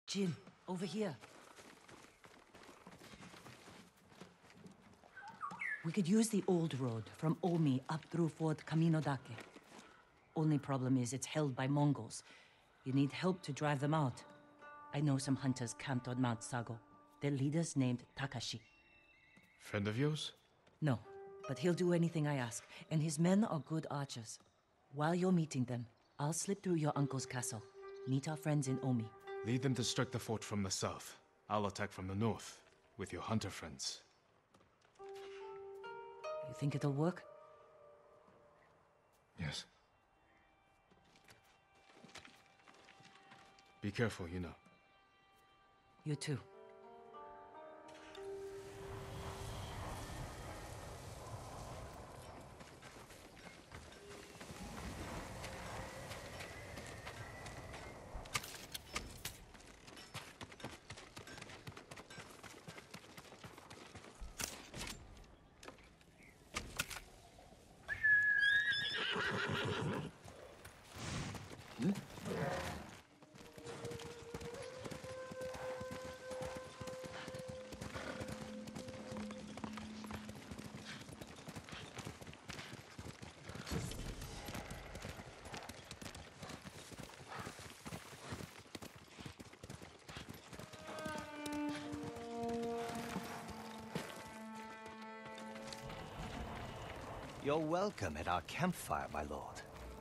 Jin, over here. We could use the old road from Omi up through Fort Kaminodake. Only problem is it's held by Mongols. You need help to drive them out. I know some hunters camped on Mount Sago. Their leader's named Takashi. Friend of yours? No, but he'll do anything I ask, and his men are good archers. While you're meeting them, I'll slip through your uncle's castle. Meet our friends in Omi. Lead them to strike the fort from the south. I'll attack from the north, with your hunter friends. You think it'll work? Yes. Be careful, you know. You too. You're welcome at our campfire, my lord.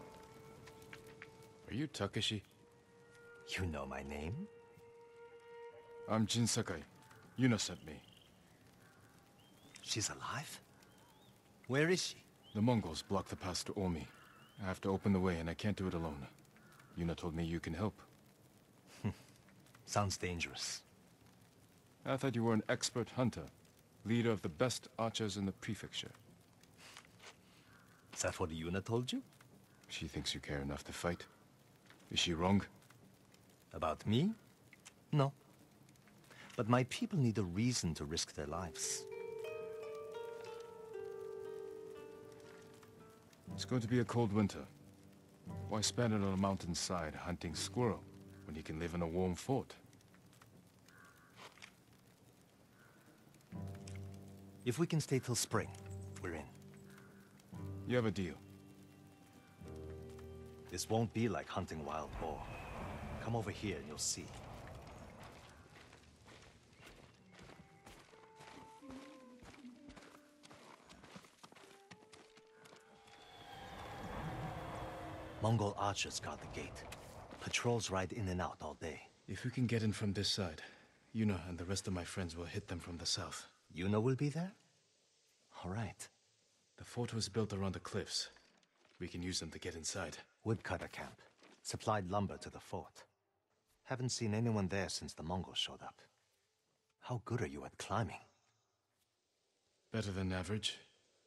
Are you Takashi? You know my name? I'm Jin Sakai. Yuna sent me. She's alive? Where is she? The Mongols blocked the pass to Omi. I have to open the way and I can't do it alone. Yuna told me you can help. Sounds dangerous. I thought you were an expert hunter. Leader of the best archers in the prefecture. Is that what Yuna told you? She thinks you care enough to fight. Is she wrong? About me? No. But my people need a reason to risk their lives. It's going to be a cold winter. Why spend it on a mountainside hunting squirrel when you can live in a warm fort? If we can stay till spring, we're in. You have a deal. This won't be like hunting wild boar. Come over here and you'll see. Mongol archers guard the gate. Patrols ride in and out all day. If we can get in from this side, Yuna and the rest of my friends will hit them from the south. Yuna will be there? All right. The fort was built around the cliffs. We can use them to get inside. Woodcutter camp. Supplied lumber to the fort. Haven't seen anyone there since the Mongols showed up. How good are you at climbing? Better than average.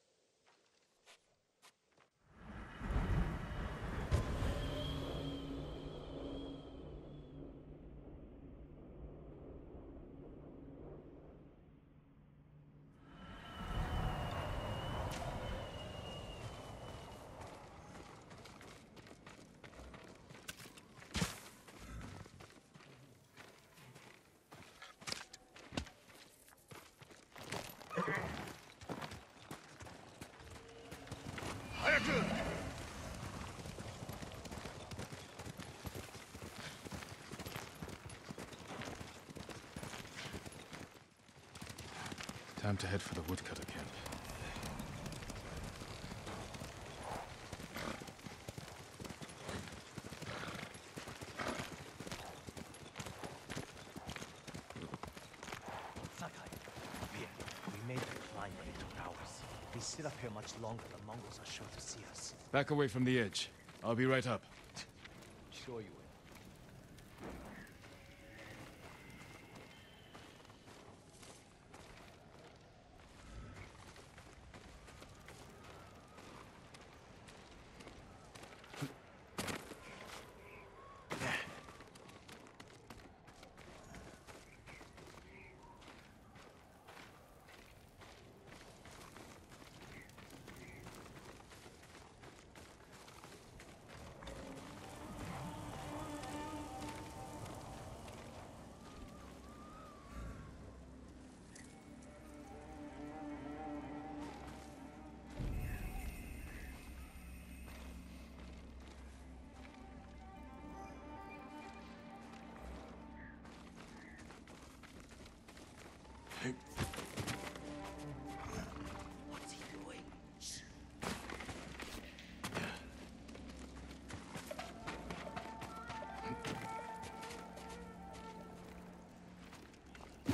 Time to head for the woodcutter camp. Sakai, here. We made the climb, but it took hours. If we sit up here much longer, the Mongols are sure to see us. Back away from the edge. I'll be right up. Sure you will.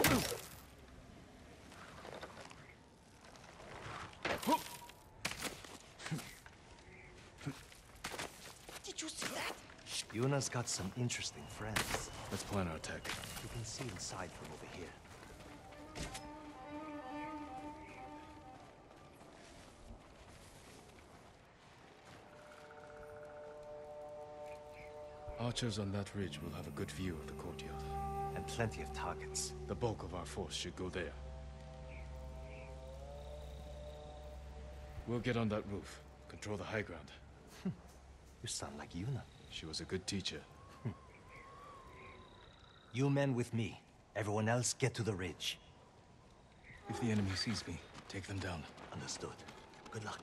Did you see that? Yuna's got some interesting friends. Let's plan our attack. You can see inside from over here. Archers on that ridge will have a good view of the courtyard. And plenty of targets. The bulk of our force should go there. We'll get on that roof. Control the high ground. You sound like Yuna. She was a good teacher. You men with me. Everyone else get to the ridge. If the enemy sees me, take them down. Understood. Good luck.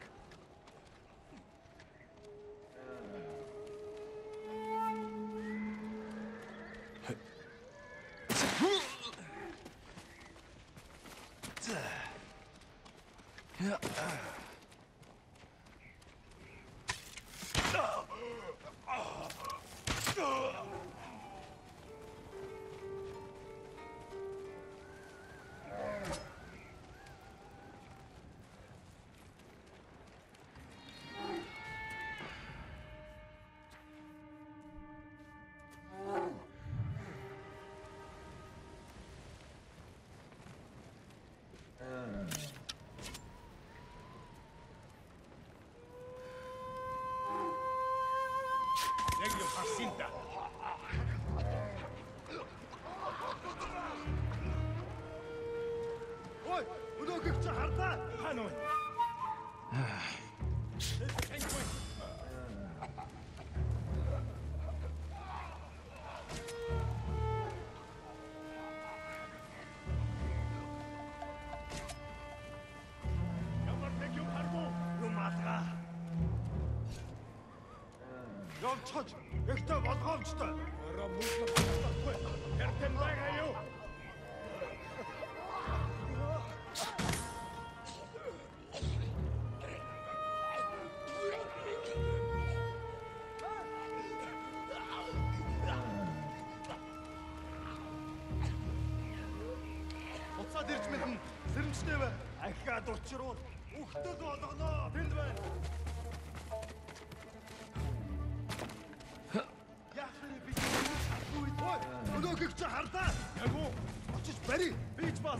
Явцгаж ихтэй болгоомжтой. Ороо мөнгө болохгүй. Хэрхэн байгаа юу? Уцаад ирж мэднэ. Сэрэмжтэй бай. Ахиад учруул. Үхтэл болгоно. Тэнд байна. Өнөөгч хардаа. Яг уу. Очиж барь. Бийж бас.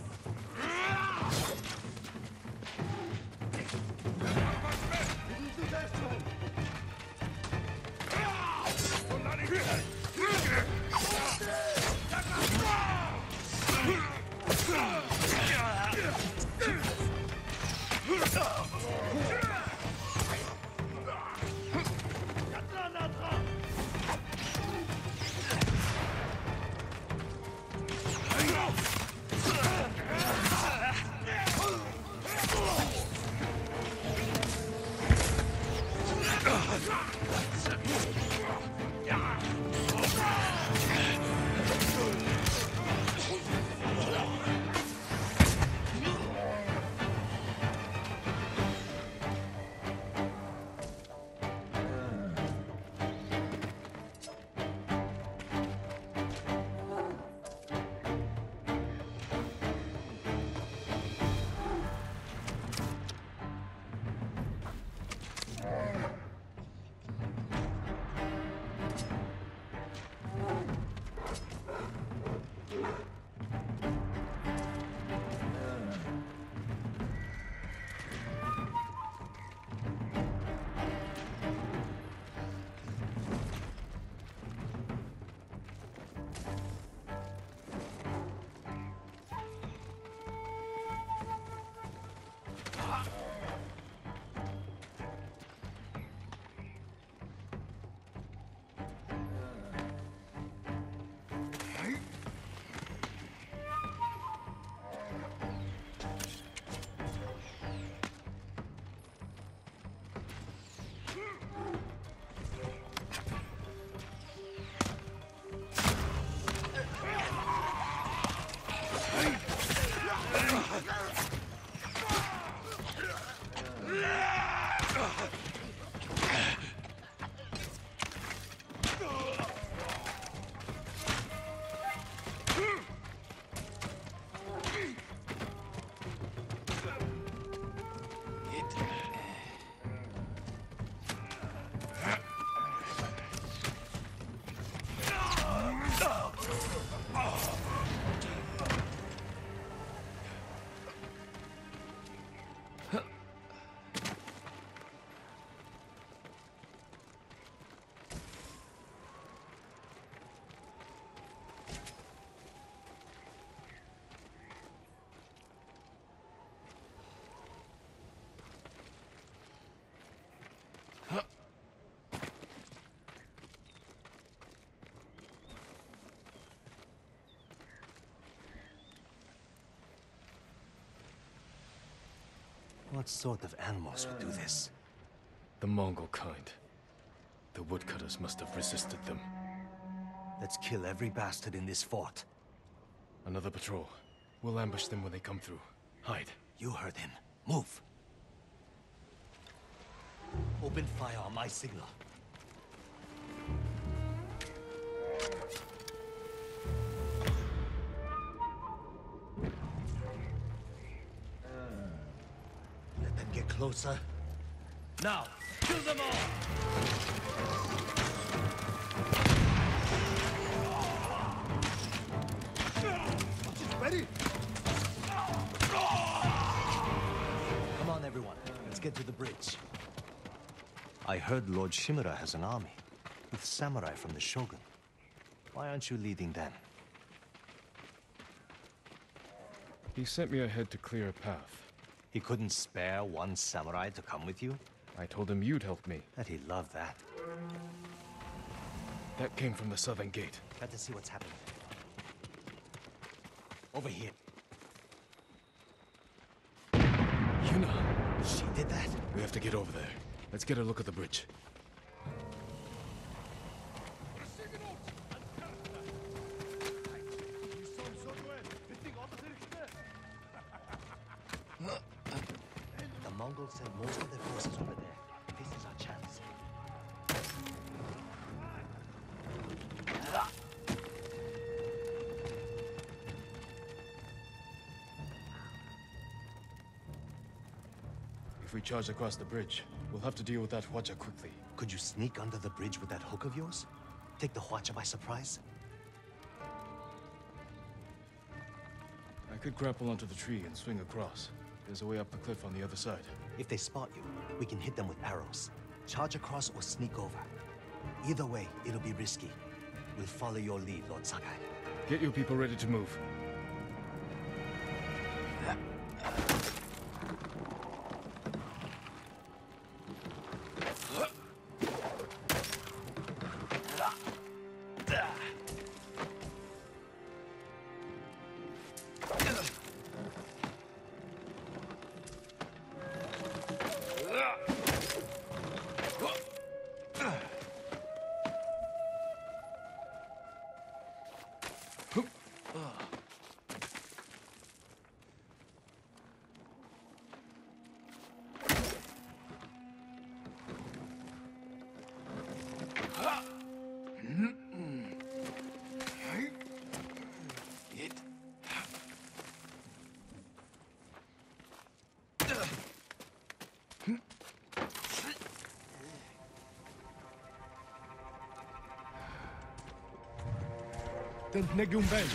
What sort of animals would do this? The Mongol kind. The woodcutters must have resisted them. Let's kill every bastard in this fort. Another patrol. We'll ambush them when they come through. Hide. You heard him. Move. Open fire on my signal. Let them get closer. Now, kill them all! Ready? Come on, everyone. Let's get to the bridge. I heard Lord Shimura has an army, with samurai from the Shogun. Why aren't you leading them? He sent me ahead to clear a path. He couldn't spare one samurai to come with you? I told him you'd help me. Bet he loved that. That came from the southern gate. Got to see what's happening. Over here. Yuna! She did that? We have to get over there. Let's get a look at the bridge. The Mongols sent most of their forces over there. This is our chance. If we charge across the bridge, we'll have to deal with that Hwacha quickly. Could you sneak under the bridge with that hook of yours? Take the Hwacha by surprise? I could grapple onto the tree and swing across. There's a way up the cliff on the other side. If they spot you, we can hit them with arrows. Charge across or sneak over. Either way, it'll be risky. We'll follow your lead, Lord Sakai. Get your people ready to move. Den Negumben.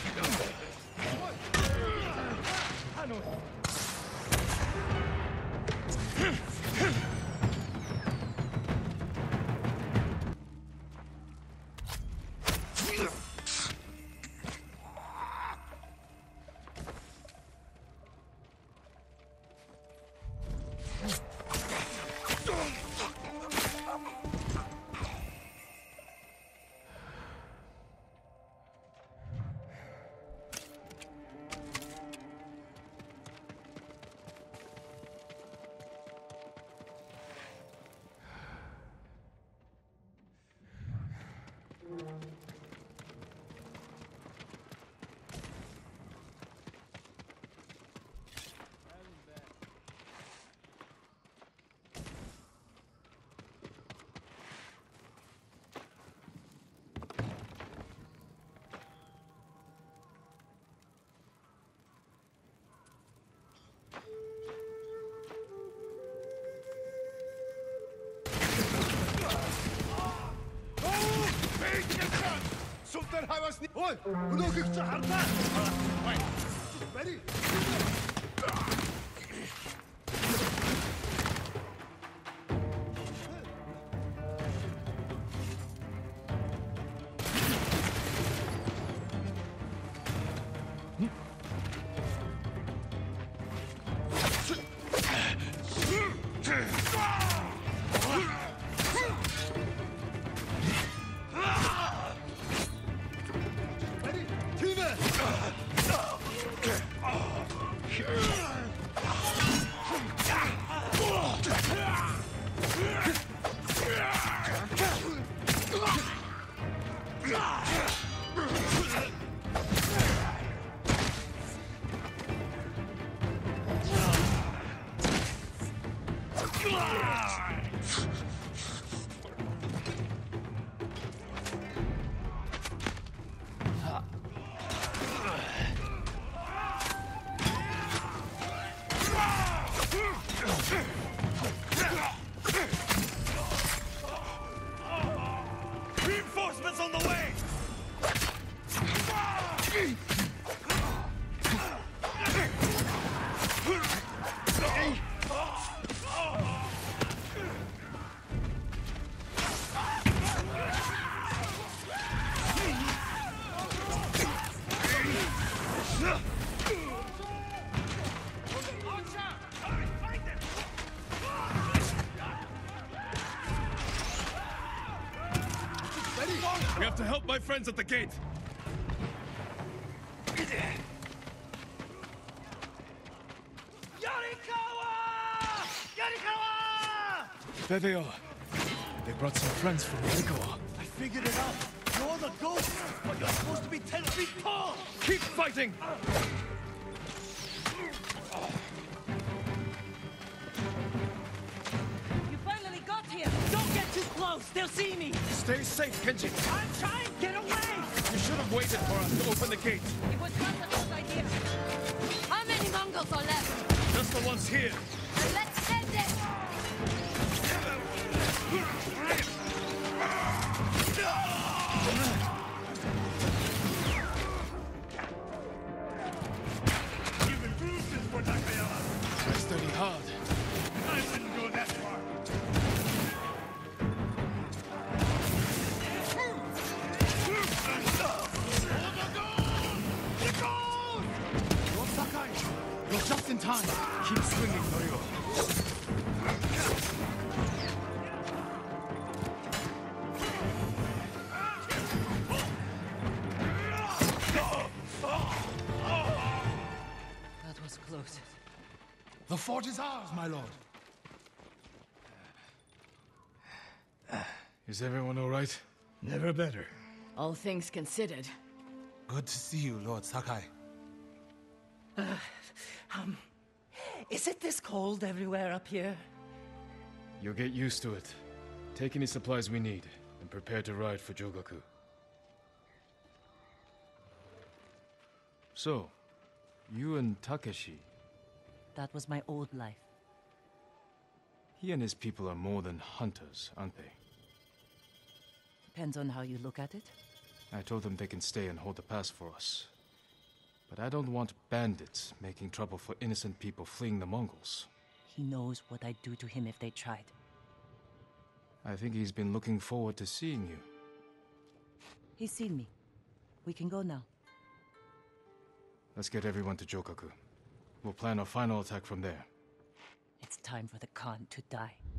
Sultan Havas ni. Oi, өнөөх их чи харлаа. Бари. Reinforcements on the way! We have to help my friends at the gate! There they are. They brought some friends from Yarikawa. I figured it out. You're the ghost, but you're supposed to be 10 feet tall! Keep fighting! You finally got here! Don't get too close! They'll see me! Stay safe, Kenji! I'm trying! Get away! You should have waited for us to open the gate. It was not a good idea. How many Mongols are left? Just the ones here. Then let's end it! You've improved since for Nakayama! I study hard. I wouldn't go that far! Lord Sakai! You're just in time. Keep swinging, Norio. That was close. The fort is ours, my lord. Is everyone all right? Never better. All things considered. Good to see you, Lord Sakai. Is it this cold everywhere up here? You'll get used to it. Take any supplies we need, and prepare to ride for Jogaku. So, you and Takeshi, That was my old life. he and his people are more than hunters, aren't they? Depends on how you look at it. I told them they can stay and hold the pass for us. But I don't want bandits making trouble for innocent people fleeing the Mongols. He knows what I'd do to him if they tried. I think he's been looking forward to seeing you. He's seen me. We can go now. Let's get everyone to Jogaku. We'll plan our final attack from there. It's time for the Khan to die.